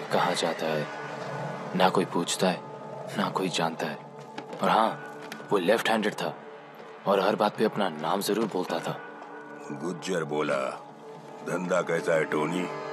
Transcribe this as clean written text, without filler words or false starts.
कहाँ जाता है ना कोई पूछता है ना कोई जानता है। और हाँ, वो लेफ्ट हैंडेड था और हर बात पे अपना नाम जरूर बोलता था। गुज्जर बोला, धंधा कैसा है टोनी?